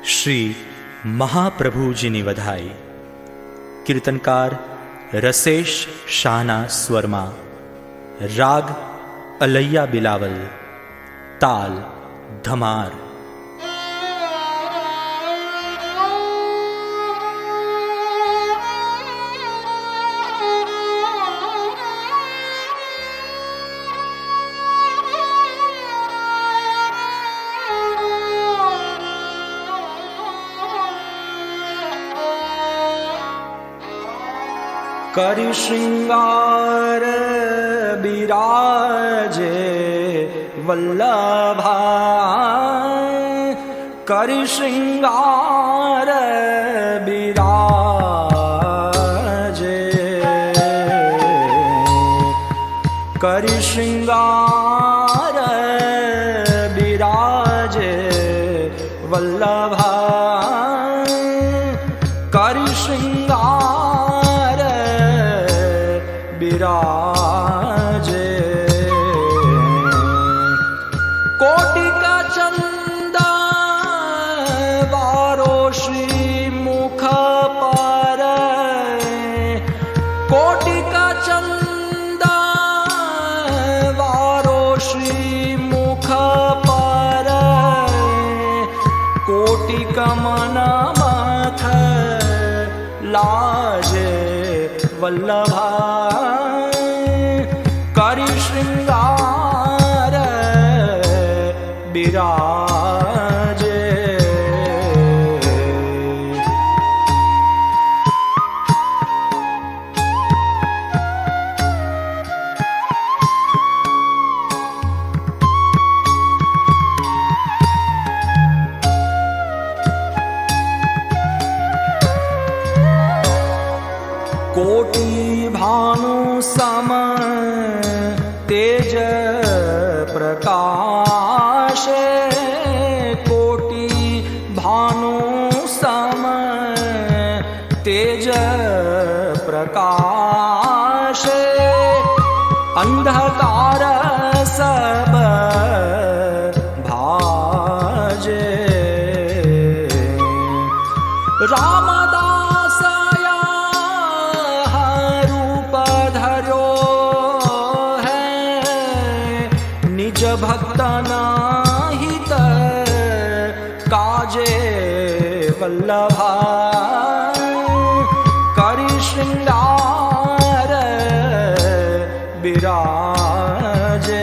श्री महाप्रभु जी ने वधाई। कीर्तनकार रसेश शाहना स्वरमा, राग अलैया बिलावल, ताल धमार। करि श्रृंगार बिराजे वल्लभा, करि श्रृंगार बिराजे, करि श्रृंगार बिराजे वल्लभा, करि श्रृंगार बिराजे। कोटि का चंदा बारो श्री मुख पर, कोटि का चंदा बारो श्री मुख पर, कोटि का मन मथ लाजे वल्लभा, करि श्रृंगार बिराजे। कोटि भानु सम तेज प्रकाश, कोटि भानु सम तेज प्रकाश, अंधकार सब भाजे। रामदास भक्तन हित काजे वल्लभा, करि श्रृंगार बिराजे।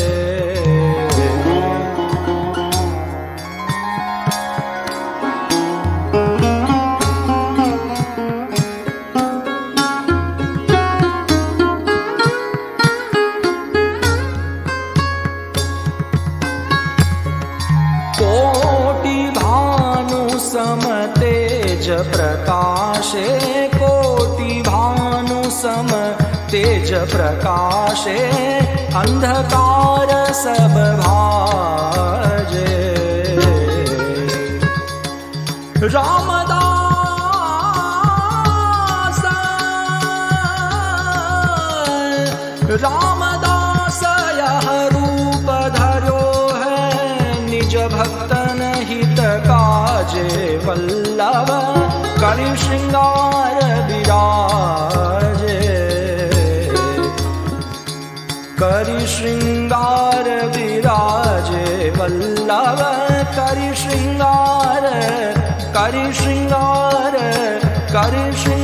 सम तेज प्रकाशे, कोटि भानु सम तेज प्रकाशे, अंधकार सब भाजे। रामदास रामदास यह रूप धरो है, निज भक्तन हित काजे वल्लभ, करि श्रृंगार बिराजे, करि श्रृंगार बिराजे वल्लभ, करि श्रृंगार, करि श्रृंगार, करि श्रृंगार।